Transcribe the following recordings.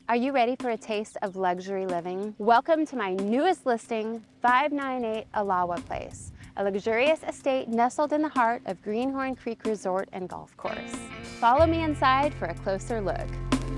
Are you ready for a taste of luxury living? Welcome to my newest listing, 598 Alawa Place, a luxurious estate nestled in the heart of Greenhorn Creek Resort and Golf Course. Follow me inside for a closer look.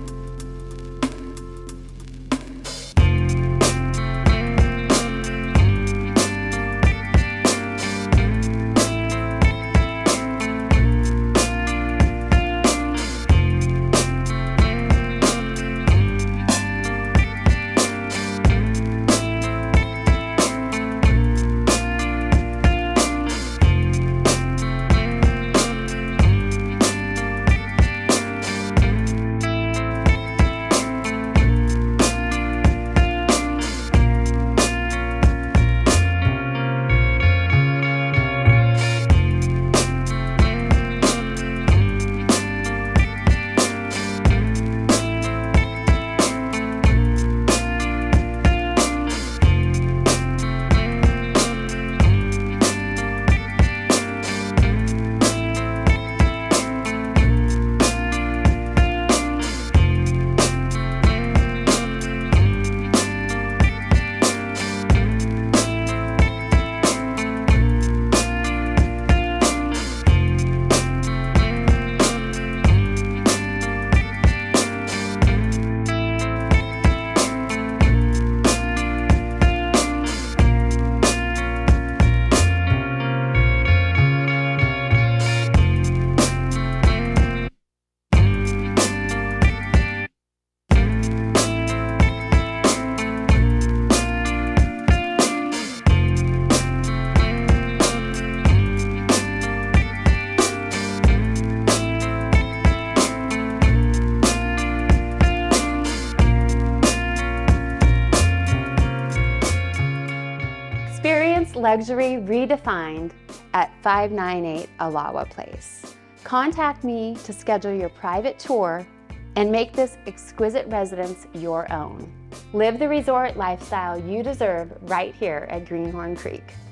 Experience luxury redefined at 598 Alawa Place. Contact me to schedule your private tour and make this exquisite residence your own. Live the resort lifestyle you deserve right here at Greenhorn Creek.